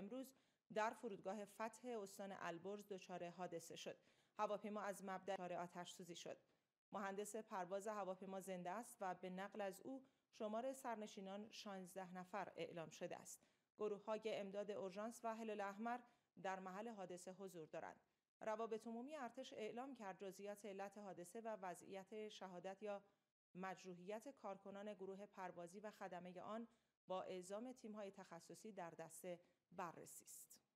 امروز در فرودگاه فتح استان البرز دچار حادثه شد. هواپیما از مبدأ دچار آتش‌سوزی شد. مهندس پرواز هواپیما زنده است و به نقل از او شمار سرنشینان 16 نفر اعلام شده است. گروه‌های امداد اورژانس و هلال احمر در محل حادثه حضور دارند. روابط عمومی ارتش اعلام کرد جزئیات علت حادثه و وضعیت شهادت یا مجروحیت کارکنان گروه پروازی و خدمه آن با اعزام تیم‌های تخصصی در دست بررسی است.